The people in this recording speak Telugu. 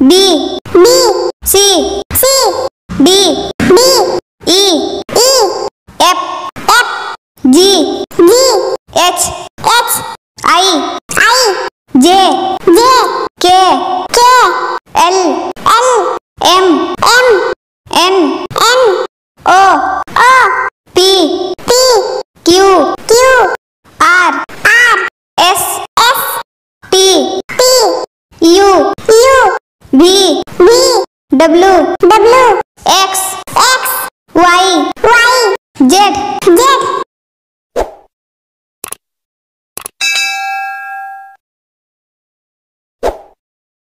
D C D E F G H I J K L M N O P Q R S T U V W